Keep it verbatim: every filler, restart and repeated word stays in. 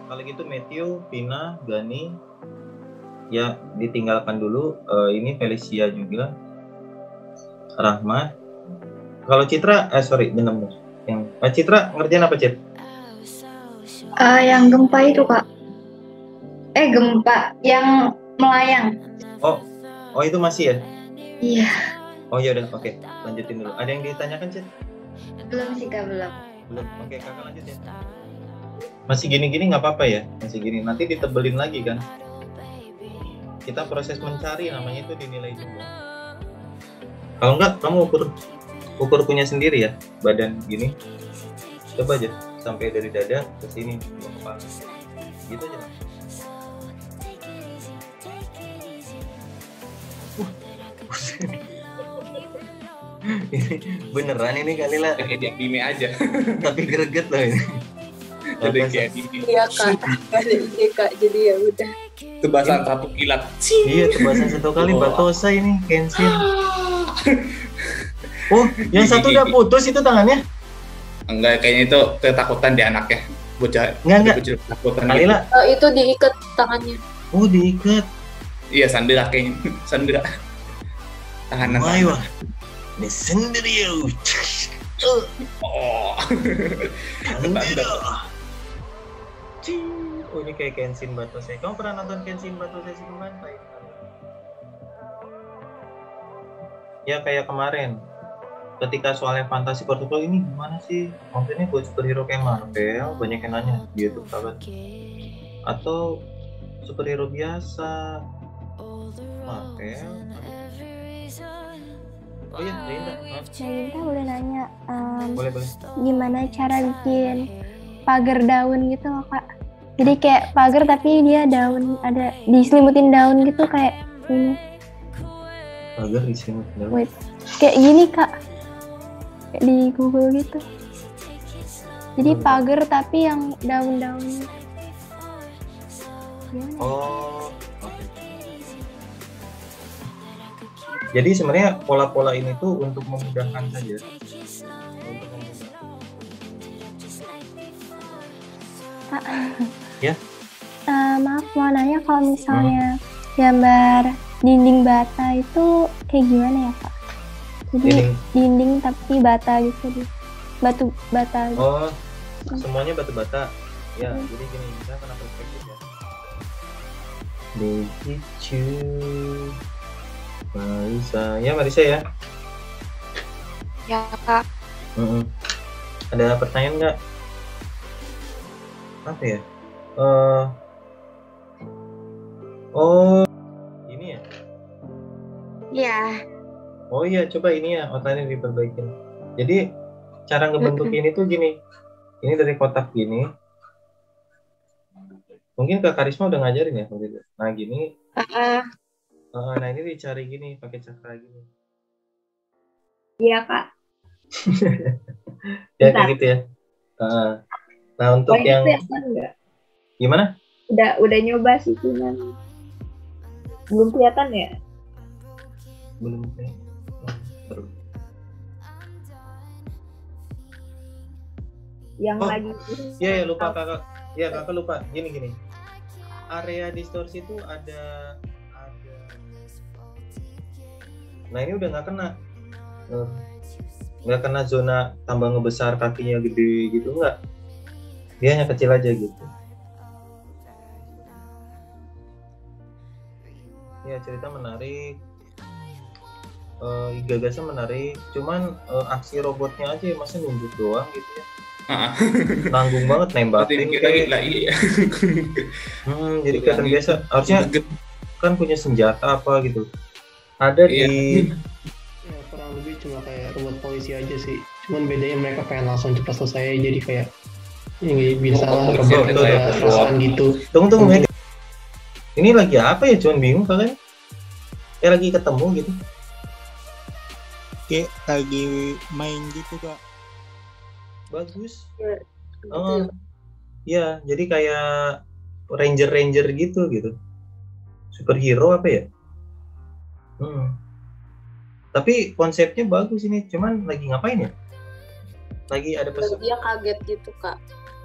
kalau gitu Matthew, Vina, Gani, ya ditinggalkan dulu. Uh, ini Felicia juga, Rahmat. Kalau Citra, eh sorry, benar-benar. Yang uh, Citra ngerjain apa, Cit? Uh, yang gempa itu kak. Eh gempa, yang melayang. Oh, oh itu masih ya? Iya. Oh ya udah, oke, okay. Lanjutin dulu. Ada yang ditanyakan, Cit? Belum sih kak, belum. Belum. Oke, okay, kakak lanjut ya. Masih gini-gini nggak apa-apa ya? Masih gini. Nanti ditebelin lagi kan? Kita proses mencari, namanya itu dinilai juga. Kalau enggak, kamu ukur ukur punya sendiri ya, badan gini. Coba aja sampai dari dada ke sini ke kepala. Gitu aja. Uh. Ini beneran ini kali lah. Kayak anime aja. Tapi greget loh ini. Jadi kayak anime. Iya kak, ada ide kak, jadi ya udah. Tebasan satu kilat. Iya, tebasan satu kali oh. Batosa ini Kenshin. Oh, yang satu udah putus itu tangannya? Enggak, kayaknya itu ketakutan di anaknya. Bocah. Enggak, enggak. Ketakutan. Kalila. Oh, itu diikat tangannya. Oh, diikat. Iya, Sandra kayaknya. Sandra. Tahanan. Ayo. Ini sendiri. Oh. Sandra. Oh, ini kayak Kenshin Batosai. Kamu pernah nonton Kenshin Batosai sebelumnya? Ya kayak kemarin. Ketika soalnya fantasi protokol ini gimana sih? Maksudnya buat superhero kayak Marvel, banyak yang nanya di YouTube kan? Atau superhero biasa Marvel? Oh iya, Linda. Linda boleh nanya, um, boleh boleh. Gimana cara bikin pagar daun gitu loh kak? Jadi kayak pagar tapi dia daun, ada diselimutin daun gitu kayak ini. Pagar diselimutin daun? Wait, kayak gini kak. Kayak di Google gitu. Jadi hmm. pagar tapi yang daun-daun. Oh, oke. Okay. Jadi sebenarnya pola-pola ini tuh untuk memudahkan saja. Untuk memudahkan. Kak. Ya. Uh, maaf mau nanya kalau misalnya hmm. gambar dinding bata itu kayak gimana ya kak? Jadi dinding, dinding tapi bata gitu di batu bata gitu. Oh, semuanya batu bata. Ya, hmm. jadi gini, misalnya kena perspektif ya. Begitu. Marisa, ya Marisa ya. Ya kak. Mm-mm. Ada pertanyaan nggak? Apa ya? Uh, oh, ini ya? Iya. Oh iya, coba ini ya, outline diperbaikin. Jadi cara ngebentuk ini tuh gini. Ini dari kotak gini. Mungkin Kak Karisma udah ngajarin ya gitu. Nah gini. Uh-uh. Uh, nah ini dicari gini, pakai cakra gini. Iya Kak. Ya kayak gitu ya. Uh, nah untuk Banyak yang enggak? Gimana? Udah udah nyoba sih cuman belum kelihatan ya. Belum kelihatan. Yang oh, lagi iya ya lupa kakak ya kakak lupa gini gini area distorsi itu ada ada nah ini udah nggak kena nggak kena zona tambah ngebesar kakinya gede gitu nggak, dia hanya kecil aja gitu ya. Cerita menarik, uh, gagasan menarik, cuman uh, aksi robotnya aja masa nunjuk doang gitu ya. Nanggung banget nembakin kayak lah iya. hmm, jadi kelihatan biasa. Harusnya kan punya senjata apa gitu. Ada iya. di ya, kurang lebih cuma kayak robot polisi aja sih. Cuman bedanya mereka pengen langsung cepat selesai jadi kayak ini bisa oh, robot perasaan gitu. Tunggu tunggu hmm. Ini lagi apa ya? Cuman bingung kalian. Kayak lagi ketemu gitu. Kayak lagi main gitu kak. Bagus. Ya, oh, ya, jadi kayak ranger-ranger gitu gitu. Superhero apa ya? Hmm. Tapi konsepnya bagus ini, cuman lagi ngapain ya? Lagi ada pesan. Dia kaget gitu kak.